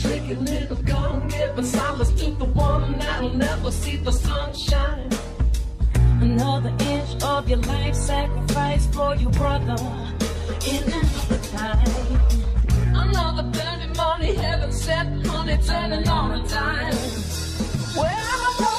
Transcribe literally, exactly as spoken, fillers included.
tricky little gun, giving solace to the one that'll never see the sunshine. Another inch of your life sacrifice for your brother in another time. Another dirty money, heaven set, honey turning on a dime. Where am I going?